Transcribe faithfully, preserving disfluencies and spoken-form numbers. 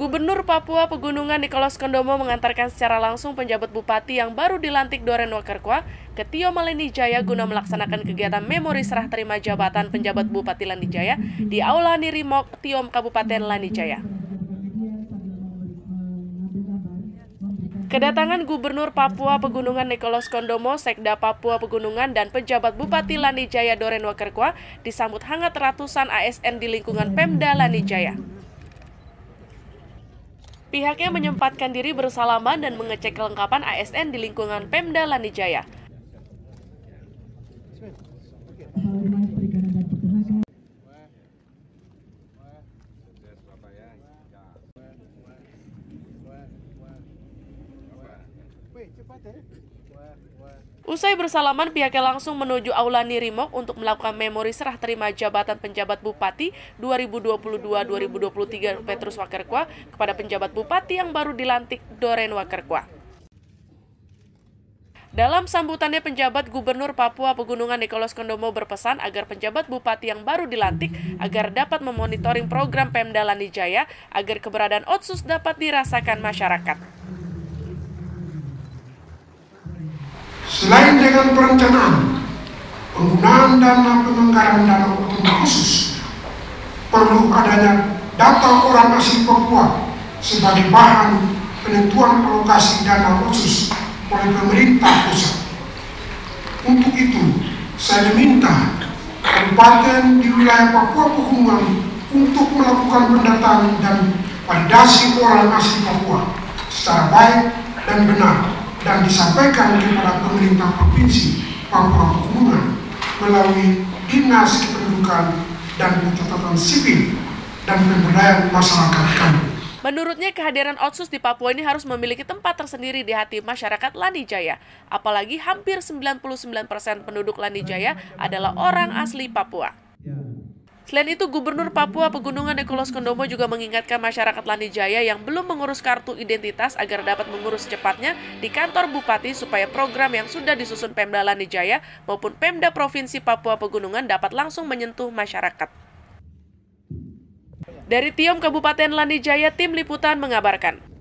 Gubernur Papua Pegunungan Nicholas Kondomo mengantarkan secara langsung penjabat bupati yang baru dilantik Doren Wakerkwa ke Tio Lanijaya guna melaksanakan kegiatan memori serah terima jabatan penjabat Bupati Lanijaya di Aula Nirimok, Tiom, Kabupaten Lanijaya. Kedatangan Gubernur Papua Pegunungan Nicholas Kondomo, Sekda Papua Pegunungan, dan penjabat Bupati Lanijaya Doren Wakerkwa disambut hangat ratusan A S N di lingkungan Pemda Lanijaya. Pihaknya menyempatkan diri bersalaman dan mengecek kelengkapan A S N di lingkungan Pemda Lanijaya. Usai bersalaman, pihaknya langsung menuju Aula Nirimok untuk melakukan memori serah terima jabatan penjabat Bupati dua ribu dua puluh dua dua ribu dua puluh tiga Petrus Wakerkwa kepada penjabat Bupati yang baru dilantik Doren Wakerkwa. Dalam sambutannya, penjabat Gubernur Papua Pegunungan Nicholas Kondomo berpesan agar penjabat Bupati yang baru dilantik agar dapat memonitoring program Pemda Lanijaya agar keberadaan Otsus dapat dirasakan masyarakat. Selain dengan perencanaan, penggunaan dana penganggaran dana otonomi khusus, perlu adanya data orang asli Papua sebagai bahan penentuan alokasi dana khusus oleh pemerintah pusat. Untuk itu, saya meminta kabupaten di wilayah Papua Pegunungan untuk melakukan pendataan dan validasi orang asli Papua secara baik dan benar, dan disampaikan kepada pemerintah Provinsi Papua Pegunungan melalui Dinas Kependudukan dan Pencatatan Sipil dan Pemberdayaan Masyarakat kami. Menurutnya, kehadiran Otsus di Papua ini harus memiliki tempat tersendiri di hati masyarakat Lanijaya, apalagi hampir sembilan puluh sembilan persen penduduk Lanijaya adalah orang asli Papua. Selain itu, Gubernur Papua Pegunungan Nicholas Kondomo juga mengingatkan masyarakat Lanijaya yang belum mengurus kartu identitas agar dapat mengurus secepatnya di kantor Bupati supaya program yang sudah disusun Pemda Lanijaya maupun Pemda Provinsi Papua Pegunungan dapat langsung menyentuh masyarakat. Dari Tiom, Kabupaten Lanijaya, tim liputan mengabarkan.